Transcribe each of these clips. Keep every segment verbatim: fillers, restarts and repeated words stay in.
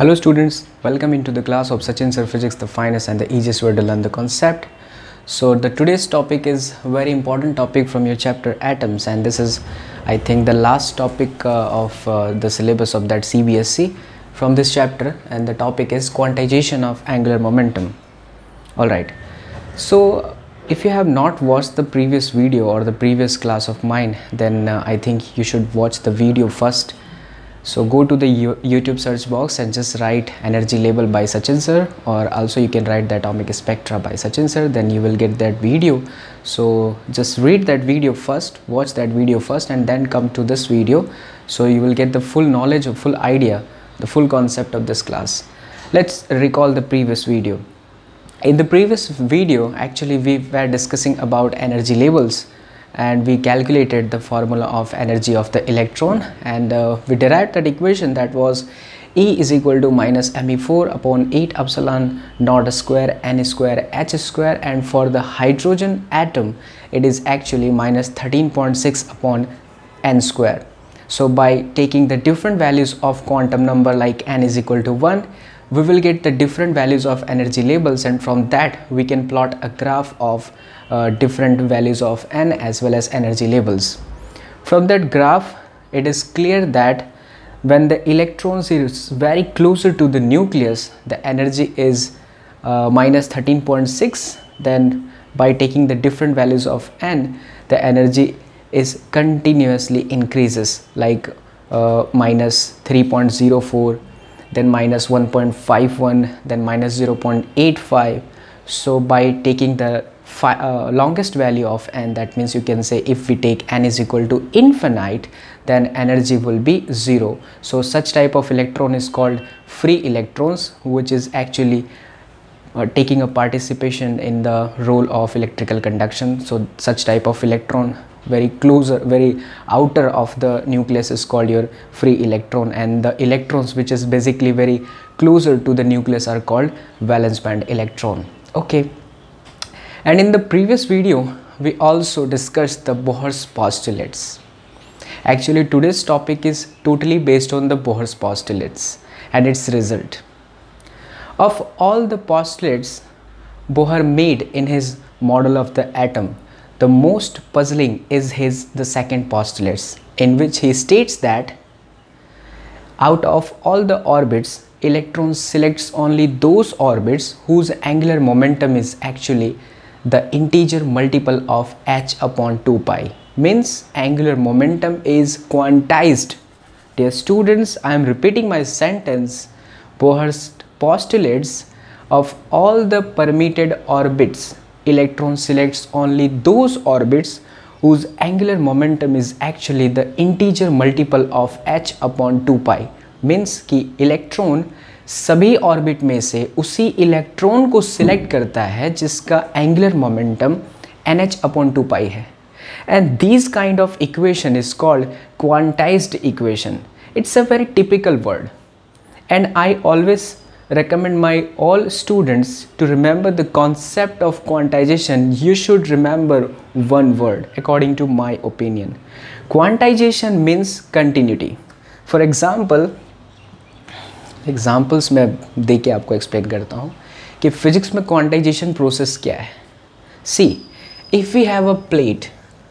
Hello students, welcome into the class of Sachin Sir Physics, the finest and the easiest way to learn the concept. So the today's topic is a very important topic from your chapter atoms, and this is I think the last topic uh, of uh, the syllabus of that C B S E from this chapter, and the topic is quantization of angular momentum. Alright, so if you have not watched the previous video or the previous class of mine, then uh, I think you should watch the video first. So go to the YouTube search box and just write energy label by Sachin Sir, or also you can write the atomic spectra by Sachin Sir, then you will get that video. So just read that video first, watch that video first, and then come to this video, so you will get the full knowledge or full idea, the full concept of this class. Let's recall the previous video. In the previous video, actually we were discussing about energy labels, and we calculated the formula of energy of the electron, and uh, we derived that equation that was E is equal to minus m e four upon eight epsilon naught square n square h square, and for the hydrogen atom it is actually minus thirteen point six upon n square. So by taking the different values of quantum number like n is equal to one, we will get the different values of energy labels, and from that we can plot a graph of uh, different values of n as well as energy labels. From that graph, it is clear that when the electrons is very closer to the nucleus, the energy is uh, minus thirteen point six. Then by taking the different values of n, the energy is continuously increases, like uh, minus three point zero four, then minus one point five one, then minus zero point eight five. So by taking the uh, longest value of n, that means you can say if we take n is equal to infinite, then energy will be zero. So such type of electron is called free electrons, which is actually uh, taking a participation in the role of electrical conduction. So such type of electron very closer, very outer of the nucleus is called your free electron, and the electrons which is basically very closer to the nucleus are called valence band electron. Okay, and in the previous video we also discussed the Bohr's postulates. Actually today's topic is totally based on the Bohr's postulates and its result. Of all the postulates Bohr made in his model of the atom, the most puzzling is his the second postulates, in which he states that out of all the orbits, electron selects only those orbits whose angular momentum is actually the integer multiple of h upon two pi. Means angular momentum is quantized. Dear students, I am repeating my sentence. Bohr's postulates, of all the permitted orbits, electron selects only those orbits whose angular momentum is actually the integer multiple of h upon two pi. Means कि electron सभी orbit में से उसी electron को select करता है जिसका angular momentum nh upon two pi है, and this kind of equation is called quantized equation. It's a very typical word, and I always recommend my all students to remember the concept of quantization. You should remember one word according to my opinion. Quantization means continuity. For example, examples मैं दे के आपको explain करता हूँ कि physics में quantization process क्या है. See, if we have a plate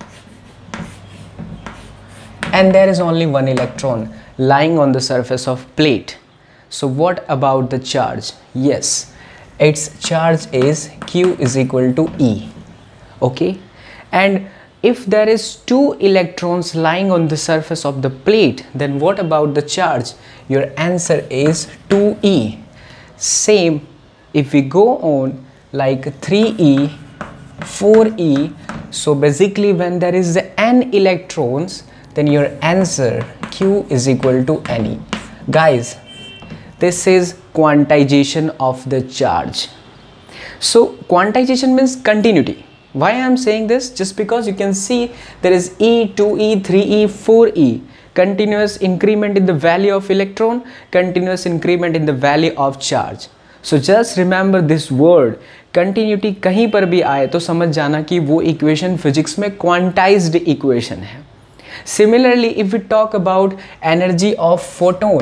and there is only one electron lying on the surface of plate, so what about the charge? Yes, its charge is Q is equal to E. Okay, and if there is two electrons lying on the surface of the plate, then what about the charge? Your answer is two E. Same if we go on like three E, four E, so basically when there is n electrons, then your answer Q is equal to Ne. Guys, this is quantization of the charge. So quantization means continuity. Why I am saying this? Just because you can see there is E, two E, three E, four E, continuous increment in the value of electron, continuous increment in the value of charge. So just remember this word continuity. कहीं पर भी आए तो समझ जाना कि वो equation physics में quantized equation है. Similarly, if we talk about energy of photon,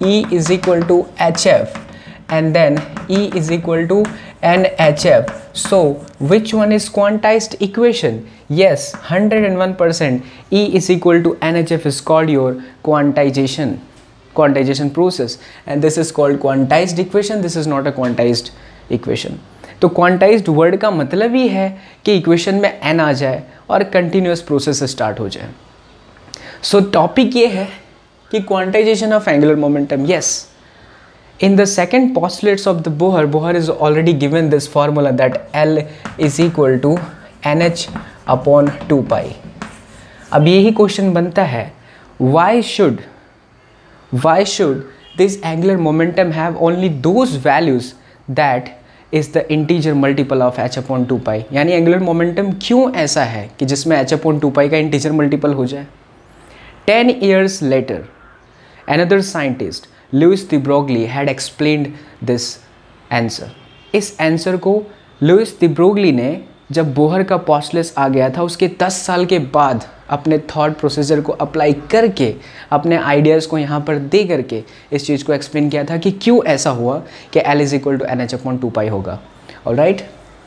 E is equal to H F and then E is equal to N H F. So which one is quantized equation? Yes, one hundred one percent E is equal to N H F is called your quantization quantization process, and this is called quantized equation. This is not a quantized equation. तो quantized word का मतलब ही है कि equation में n आ जाए और continuous process start हो जाए. सो so, टॉपिक ये है कि quantization of angular momentum. Yes, in the second postulates of the Bohr, Bohr is already given this formula that L is equal to nh upon two pi. अब यही question बनता है, why should why should this angular momentum have only those values that is the integer multiple of h upon two pi? यानी angular momentum क्यों ऐसा है कि जिसमें h upon two pi का integer multiple हो जाए. Ten years later, another scientist, Louis de Broglie, had explained this answer. इस आंसर को लुइस द ब्रोगली ने जब बोहर का पॉस्टुलेट आ गया था उसके दस साल के बाद अपने थॉट प्रोसीजर को अप्लाई करके, अपने आइडियाज़ को यहाँ पर दे करके इस चीज़ को एक्सप्लेन किया था कि क्यों ऐसा हुआ कि L is equal to N H upon two pi होगा. Alright,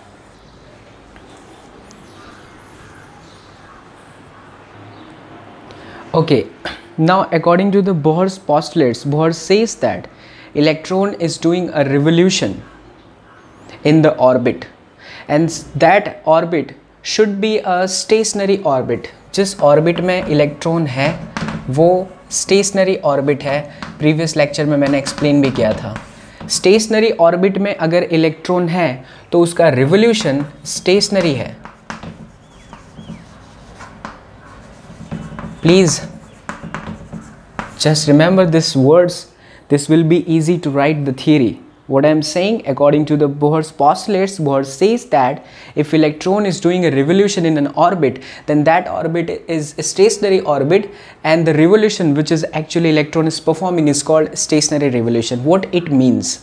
okay. Now according to the Bohr's postulates, Bohr says that electron is doing a revolution in the orbit and that orbit should be a stationary orbit. जिस orbit में electron है वो stationary orbit है. Previous lecture में मैंने explain भी किया था. Stationary orbit में अगर electron है तो उसका revolution stationary है. Please just remember these words. This will be easy to write the theory. What I am saying, according to the Bohr's postulates, Bohr says that if electron is doing a revolution in an orbit, then that orbit is a stationary orbit, and the revolution which is actually electron is performing is called stationary revolution. What it means?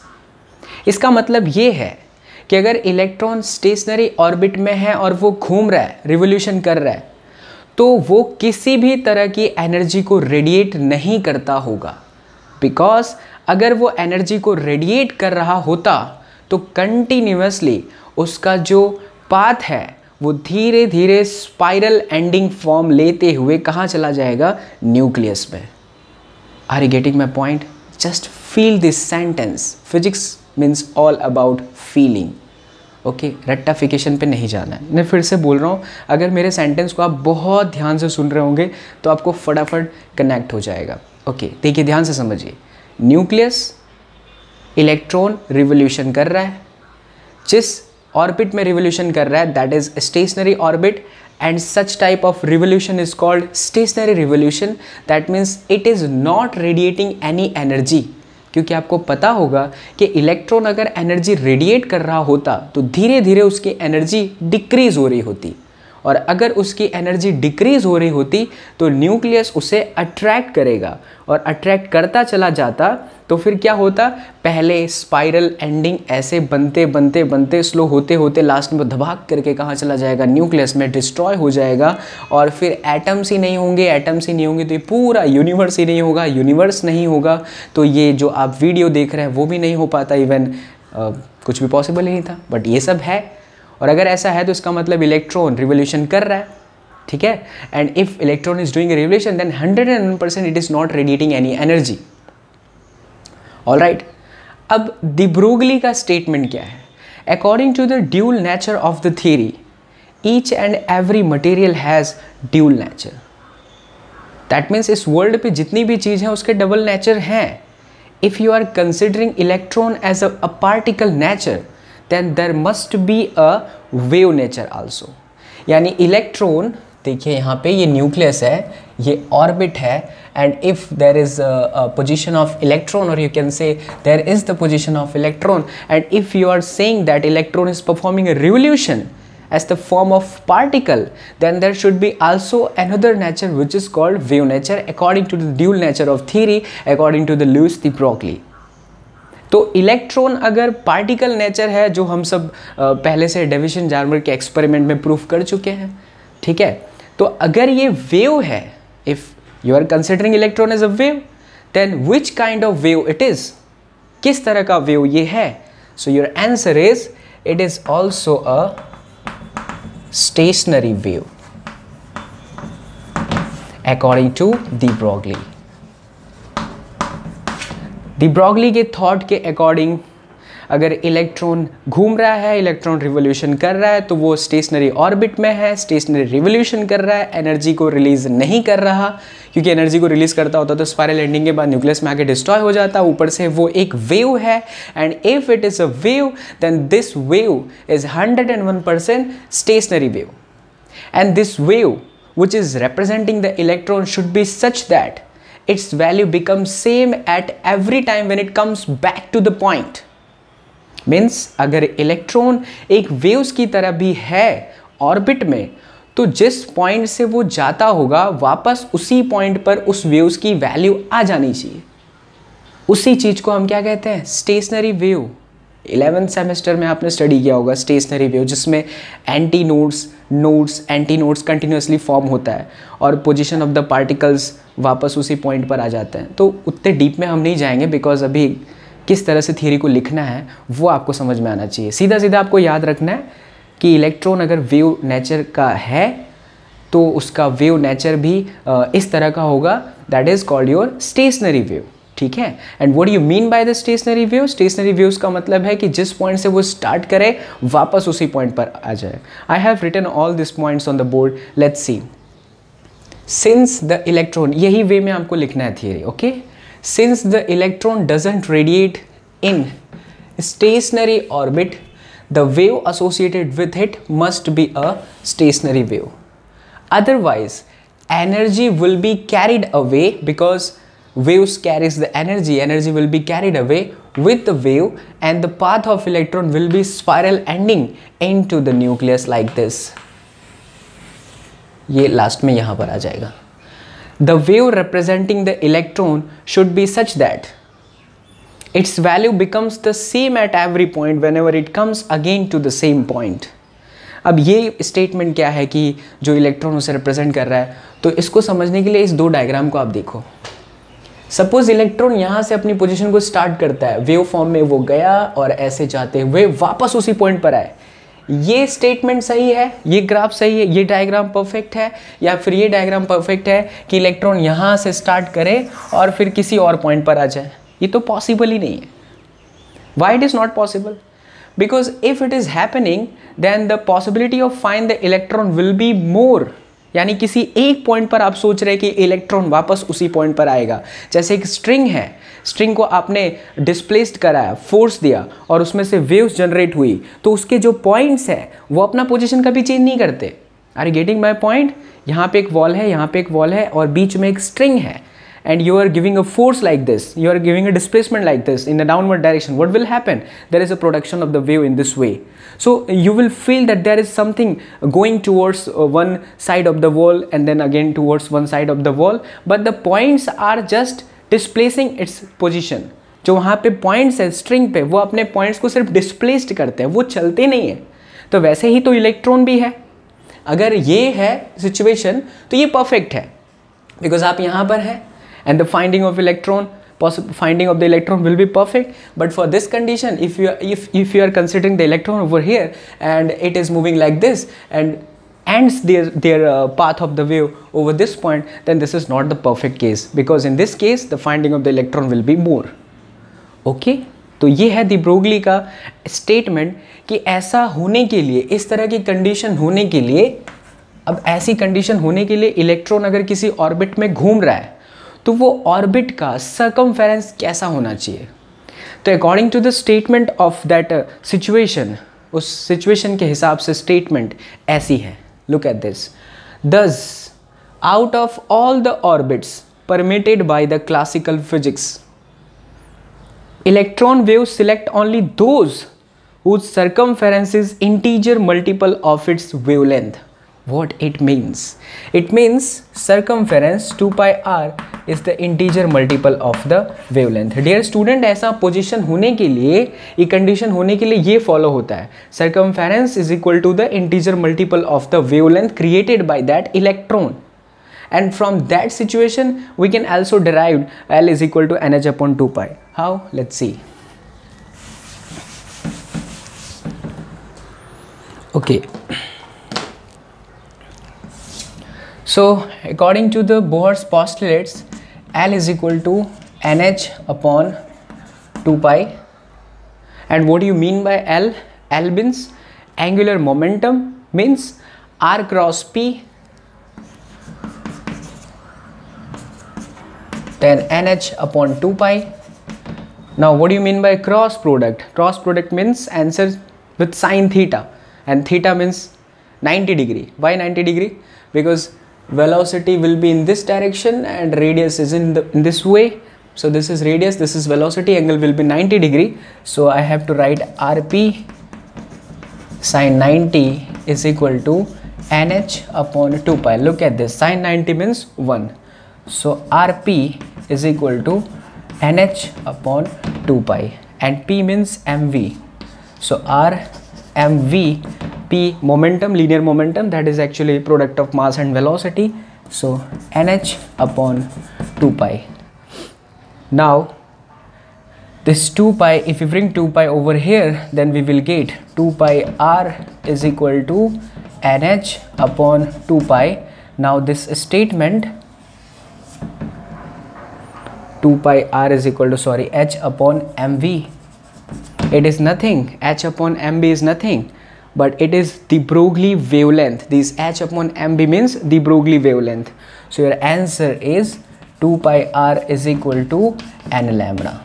इसका मतलब ये है कि अगर electron stationery orbit में है और वो घूम रहा है, रिवोल्यूशन कर रहा है, तो वो किसी भी तरह की एनर्जी को रेडिएट नहीं करता होगा. बिकॉज अगर वो एनर्जी को रेडिएट कर रहा होता तो कंटिन्यूसली उसका जो पाथ है वो धीरे धीरे स्पाइरल एंडिंग फॉर्म लेते हुए कहाँ चला जाएगा? न्यूक्लियस में. Are you getting my point? Just feel this sentence. Physics means all about feeling. Okay okay, rectification पे नहीं जाना है. मैं फिर से बोल रहा हूँ, अगर मेरे सेंटेंस को आप बहुत ध्यान से सुन रहे होंगे तो आपको फटाफट कनेक्ट हो जाएगा. ओके okay, देखिए, ध्यान से समझिए. न्यूक्लियस, इलेक्ट्रॉन रिवोल्यूशन कर रहा है. जिस ऑर्बिट में रिवोल्यूशन कर रहा है that is stationary orbit, and such type of revolution is called stationary revolution. That means it is not radiating any energy. क्योंकि आपको पता होगा कि इलेक्ट्रॉन अगर एनर्जी रेडिएट कर रहा होता तो धीरे धीरे उसकी एनर्जी डिक्रीज़ हो रही होती, और अगर उसकी एनर्जी डिक्रीज़ हो रही होती तो न्यूक्लियस उसे अट्रैक्ट करेगा, और अट्रैक्ट करता चला जाता तो फिर क्या होता? पहले स्पाइरल एंडिंग ऐसे बनते बनते बनते स्लो होते होते लास्ट में धमाक करके कहाँ चला जाएगा? न्यूक्लियस में डिस्ट्रॉय हो जाएगा. और फिर एटम्स ही नहीं होंगे, एटम्स ही नहीं होंगे तो ये पूरा यूनिवर्स ही नहीं होगा, यूनिवर्स नहीं होगा तो ये जो आप वीडियो देख रहे हैं वो भी नहीं हो पाता. इवन कुछ भी पॉसिबल ही नहीं था, बट ये सब है. और अगर ऐसा है तो इसका मतलब इलेक्ट्रॉन रिवोल्यूशन कर रहा है. ठीक है, and if electron is doing revolution then hundred and one percent it is not radiating any energy. Alright, अब द ब्रोगली का स्टेटमेंट क्या है? According to the dual nature of the theory, each and every material has dual nature. That means इस world पे जितनी भी चीज़ है उसके डबल नेचर हैं. If you are considering electron as a particle nature then there must be a wave nature also. यानी electron, देखिए यहाँ पे ये न्यूक्लियस है, ये ऑर्बिट है, and if there is a position of electron, और you can say there is the position of electron, and if you are saying that electron is performing a revolution as the form of particle, then there should be also another nature which is called wave nature according to the dual nature of theory, according to the Louis de Broglie. तो electron अगर particle nature है, जो हम सब पहले से deviation जार्मर के experiment में प्रूफ कर चुके हैं, ठीक है, तो अगर ये वेव है, if you are considering electron as a wave, then which kind of wave it is, किस तरह का वेव ये है? So your answer is it is also a stationary wave according to de Broglie. De Broglie के thought के according अगर electron घूम रहा है, इलेक्ट्रॉन रिवोल्यूशन कर रहा है, तो वो स्टेशनरी ऑर्बिट में है, स्टेशनरी रिवोल्यूशन कर रहा है, एनर्जी को रिलीज नहीं कर रहा, क्योंकि एनर्जी को रिलीज करता होता तो स्पाइरल एंडिंग के बाद न्यूक्लियस में आके डिस्ट्रॉय हो जाता। ऊपर से वो एक वेव है, and if it is a wave then this wave is hundred and one percent stationary wave, and this wave which is representing the electron should be such that its value becomes same at every time when it comes back to the point. Means अगर electron एक waves की तरह भी है orbit में, तो जिस point से वो जाता होगा वापस उसी पॉइंट पर उस वेव्स की वैल्यू आ जानी चाहिए। उसी चीज को हम क्या कहते हैं? Stationary wave. इलेवेंथ सेमेस्टर में आपने स्टडी किया होगा स्टेशनरी वेव, जिसमें anti nodes nodes anti nodes continuously form होता है और पोजीशन ऑफ द पार्टिकल्स वापस उसी पॉइंट पर आ जाते हैं। तो उतने डीप में हम नहीं जाएंगे, बिकॉज अभी किस तरह से थियरी को लिखना है वो आपको समझ में आना चाहिए। सीधा सीधा आपको याद रखना है कि इलेक्ट्रॉन अगर वेव नेचर का है तो उसका वेव नेचर भी इस तरह का होगा, that is called your stationary wave. ठीक है। And what do you mean by the stationary wave? Stationary waves का मतलब है कि जिस पॉइंट से वो स्टार्ट करे वापस उसी पॉइंट पर आ जाए। I have written all this points on the board, let's see. Since the electron, यही वे में आपको लिखना है theory, okay. Since the electron doesn't radiate in stationary orbit, the wave associated with it must be a stationary wave, otherwise energy will be carried away, because waves carries the energy, energy will be carried away with the wave, and the path of electron will be spiral ending into the nucleus like this. ये last में यहाँ पर आ जाएगा। The wave representing the electron should be such that its value becomes the same at every point whenever it comes again to the same point. अब ये statement क्या है कि जो इलेक्ट्रॉन उसे रिप्रेजेंट कर रहा है, तो इसको समझने के लिए इस दो डायग्राम को आप देखो। सपोज इलेक्ट्रॉन यहाँ से अपनी पोजीशन को स्टार्ट करता है, वेव फॉर्म में वो गया और ऐसे जाते हुए वापस उसी पॉइंट पर आए। ये स्टेटमेंट सही है, ये ग्राफ सही है, ये डायग्राम परफेक्ट है, या फिर ये डायग्राम परफेक्ट है कि इलेक्ट्रॉन यहाँ से स्टार्ट करे और फिर किसी और पॉइंट पर आ जाए? ये तो पॉसिबल ही नहीं है। Why it is not possible? Because if it is happening, then the possibility of find the electron will be more. यानी किसी एक पॉइंट पर आप सोच रहे कि इलेक्ट्रॉन वापस उसी पॉइंट पर आएगा। जैसे एक स्ट्रिंग है, स्ट्रिंग को आपने डिस्प्लेस्ड कराया, फोर्स दिया और उसमें से वेव्स जनरेट हुई, तो उसके जो पॉइंट्स हैं वो अपना पोजीशन कभी चेंज नहीं करते। Are you getting my point? यहाँ पे एक वॉल है, यहाँ पे एक वॉल है और बीच में एक स्ट्रिंग है, and you are giving a force like this, you are giving a displacement like this in a downward direction. What will happen? There is a production of the wave in this way. So you will feel that there is something going towards uh, one side of the wall and then again towards one side of the wall, but the points are just displacing its position. जो वहाँ पे points है string पे, वो अपने points को सिर्फ displaced करते हैं, वो चलते नहीं है। तो वैसे ही तो इलेक्ट्रॉन भी है। अगर ये है situation तो ये perfect है, because आप यहाँ पर है and the finding of electron, possible finding of the electron will be perfect. But for this condition, if you are, if if you are considering the electron over here and it is moving like this and ends their their uh, path of the wave over this point, then this is not the perfect case, because in this case the finding of the electron will be more. Okay, तो ये है दी Broglie का statement कि ऐसा होने के लिए, इस तरह की कंडीशन होने के लिए, अब ऐसी कंडीशन होने के लिए इलेक्ट्रॉन अगर किसी ऑर्बिट में घूम रहा है तो वो ऑर्बिट का सर्कमफेरेंस कैसा होना चाहिए? तो according to the statement of that situation, उस सिचुएशन के हिसाब से स्टेटमेंट ऐसी है। Look at this. Thus out of all the orbits permitted by the classical physics, electron wave select only those whose circumference is integer multiple of its wavelength. What it means? It means circumference two pi r is the integer multiple of the wavelength. Dear student, ऐसा position होने के लिए, ये condition होने के लिए ये follow होता है, circumference is equal to the integer multiple of the wavelength created by that electron. and from that situation we can also derive L is equal to Nh upon two pi. How? Let's see. Okay, so according to the Bohr's postulates, L is equal to Nh upon two pi. And what do you mean by L? L means angular momentum, means R cross P, then Nh upon two pi. Now what do you mean by cross product? Cross product means answer with sine theta, and theta means ninety degree. Why ninety degree? Because velocity will be in this direction and radius is in, the, in this way. So this is radius, this is velocity, angle will be ninety degree. So I have to write Rp sine ninety is equal to Nh upon two pi. Look at this, sine ninety means one. So Rp is equal to Nh upon two pi, and P means mv. So R mv, P momentum, linear momentum, that is actually product of mass and velocity. So Nh upon two pi. Now this two pi, if you bring two pi over here, then we will get two pi R is equal to Nh upon two pi. Now this statement two pi R is equal to, sorry, H upon mv, it is nothing. H upon mv is nothing, but it is the Broglie wavelength. This H upon mv means the Broglie wavelength. So your answer is two pi R is equal to n lambda.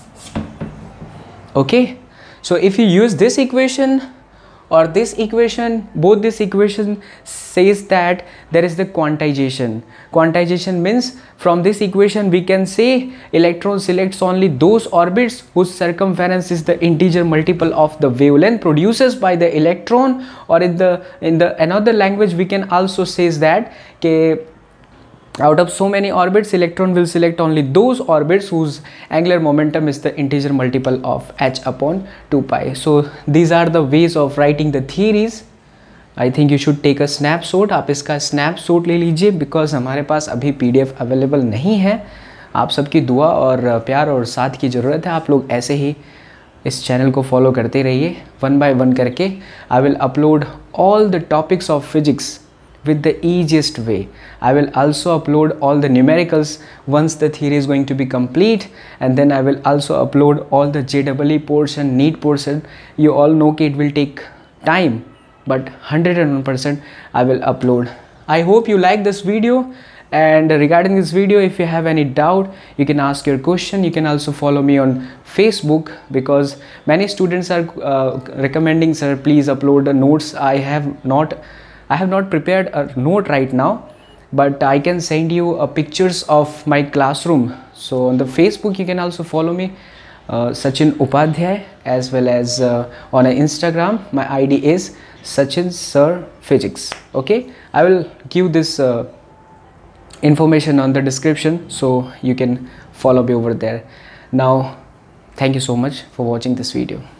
Okay, so if you use this equation or this equation, both this equation says that there is the quantization. Quantization means from this equation we can say electron selects only those orbits whose circumference is the integer multiple of the wavelength produces by the electron, or in the in the another language we can also say that ke out of so many orbits, electron will select only those orbits whose angular momentum is the integer multiple of h upon two pi. So these are the ways of writing the theories. I think you should take a snapshot. आप इसका snapshot ले लीजिए, because हमारे पास अभी P D F available नहीं है. आप सबकी दुआ और प्यार और साथ की ज़रूरत है. आप लोग ऐसे ही इस चैनल को फॉलो करते रहिए, वन बाय वन करके. I will upload all the topics of physics with the easiest way. I will also upload all the numericals once the theory is going to be complete, and then I will also upload all the J E E portion, NEET portion. You all know that it will take time, but one hundred one percent I will upload. I hope you like this video, and regarding this video, if you have any doubt, you can ask your question. You can also follow me on Facebook, because many students are uh, recommending, sir, please upload the notes. I have not I have not prepared a note right now, but I can send you uh, pictures of my classroom. So on the Facebook you can also follow me, uh, Sachin Upadhyay, as well as uh, on Instagram my I D is Sachin Sir Physics. Okay, I will give this uh, information on the description, so you can follow me over there. Now thank you so much for watching this video.